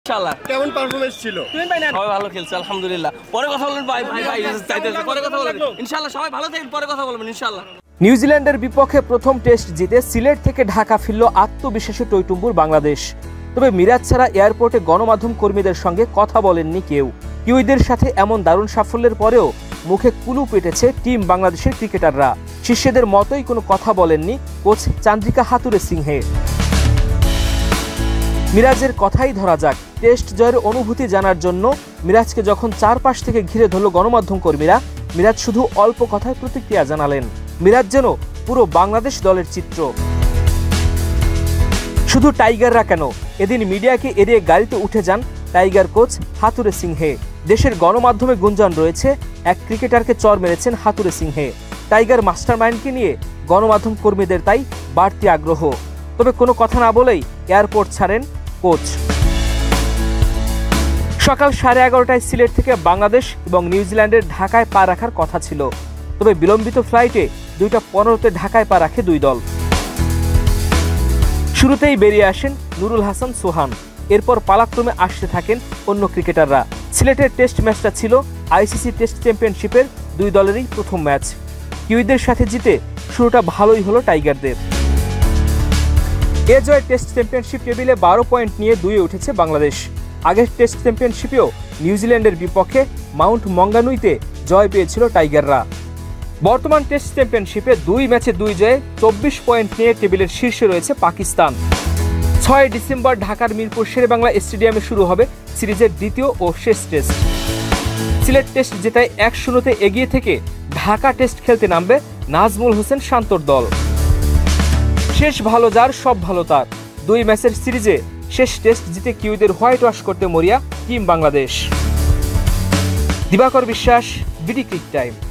ইনশাআল্লাহ। কেমন পারফরম্যান্স ছিল? সবাই ভালো খেলছে আলহামদুলিল্লাহ। পরে কথা বলবেন ভাই চাইতেছে পরে কথা বলবেন ইনশাআল্লাহ। সবাই ভালো থাকেন, পরে কথা বলবেন ইনশাআল্লাহ। নিউজিল্যান্ডের বিপক্ষে প্রথম টেস্ট জিতে সিলেট থেকে ঢাকা ফিরল আত্মবিশ্বাসী টইটুম্বুর বাংলাদেশ। তবে মিরাজ ছাড়া এয়ারপোর্টে গণমাধ্যম কর্মীদের সঙ্গে কথা বলেননি কেউ। কিউইদের সাথে এমন দারুণ সাফল্যের পরেও মুখে কুলু পেটেছে টিম বাংলাদেশের ক্রিকেটাররা। শিষ্যদের মতোই কোনো কথা বলেননি কোচ চান্দ্রিকা হাথুরুসিংহে। মিরাজের কথাই ধরা যাক। টেস্ট জয়ের অনুভূতি জানার জন্য মিরাজকে যখন চারপাশ থেকে ঘিরে ধরল গণমাধ্যম কর্মীরা, মিরাজ শুধু অল্প কথায় প্রতিক্রিয়া জানালেন। মিরাজ যেন পুরো বাংলাদেশ দলের চিত্র। শুধু টাইগাররা কেন, এদিন মিডিয়াকে এড়িয়ে গাড়িতে উঠে যান টাইগার কোচ হাথুরুসিংহে। দেশের গণমাধ্যমে গুঞ্জন রয়েছে এক ক্রিকেটারকে চর মেরেছেন হাথুরুসিংহে। টাইগার মাস্টারমাইন্ডকে নিয়ে গণমাধ্যম কর্মীদের তাই বাড়তি আগ্রহ। তবে কোনো কথা না বলেই এয়ারপোর্ট ছাড়েন কোচ। সকাল 11:30টায় সিলেট থেকে বাংলাদেশ এবং নিউজিল্যান্ডের ঢাকায় পা রাখার কথা ছিল। তবে বিলম্বিত ফ্লাইটে 2:15-তে ঢাকায় পা রাখে দুই দল। শুরুতেই বেরিয়ে আসেন নুরুল হাসান সোহান, এরপর পালাক্রমে আসতে থাকেন অন্য ক্রিকেটাররা। সিলেটের টেস্ট ম্যাচটা ছিল আইসিসি টেস্ট চ্যাম্পিয়নশিপের দুই দলেরই প্রথম ম্যাচ। কিউইদের সাথে জিতে শুরুটা ভালোই হলো টাইগারদের। এ জয়ে টেস্ট চ্যাম্পিয়নশিপ টেবিলে 12 পয়েন্ট নিয়ে 2-এ উঠেছে বাংলাদেশ। আগের টেস্ট চ্যাম্পিয়নশিপেও নিউজিল্যান্ডের বিপক্ষে মাউন্ট মঙ্গানুইতে জয় পেয়েছিল টাইগাররা। বর্তমান টেস্ট চ্যাম্পিয়নশিপে 2 ম্যাচে 2 জয়ে 24 পয়েন্ট নিয়ে টেবিলের শীর্ষে রয়েছে পাকিস্তান। 6 ডিসেম্বর ঢাকার মিরপুর শেরেবাংলা স্টেডিয়ামে শুরু হবে সিরিজের দ্বিতীয় ও শেষ টেস্ট। সিলেট টেস্ট জেতায় 1-0-তে এগিয়ে থেকে ঢাকা টেস্ট খেলতে নামবে নাজমুল হোসেন শান্তর দল। শেষ ভালো যার সব ভালো তার। 2 ম্যাচের সিরিজে শেষ টেস্ট জিতে কিউইদের হোয়াইট ওয়াশ করতে মরিয়া টিম বাংলাদেশ। দিবাকর বিশ্বাস, বিডি ক্রিক টাইম।